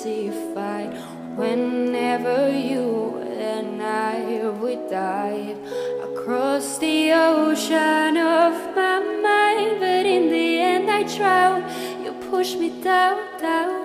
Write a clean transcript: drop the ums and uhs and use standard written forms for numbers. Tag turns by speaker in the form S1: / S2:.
S1: sea fight. Whenever you and I would dive across the ocean of my mind, but in the end I drown. You push me down, down.